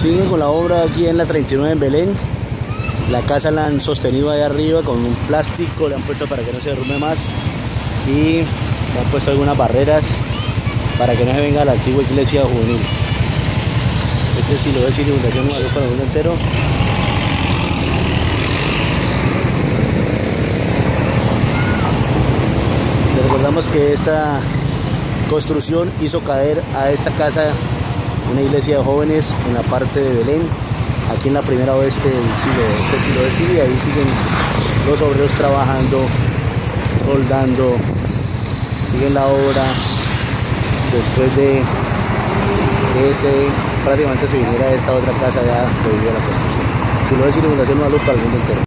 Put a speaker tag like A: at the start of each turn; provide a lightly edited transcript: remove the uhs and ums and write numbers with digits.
A: Siguen con la obra aquí en la 39 en Belén. La casa la han sostenido ahí arriba con un plástico, le han puesto para que no se derrumbe más y le han puesto algunas barreras para que no se venga la antigua iglesia juvenil. Este sí lo es sin inundación, para el mundo entero. Les recordamos que esta construcción hizo caer a esta casa una iglesia de jóvenes en la parte de Belén, aquí en la primera oeste del siglo de Siria. Ahí siguen los obreros trabajando, soldando, siguen la obra después de que prácticamente se viniera esta otra casa ya debido a la construcción. Si lo es inundación, no para el mundo entero.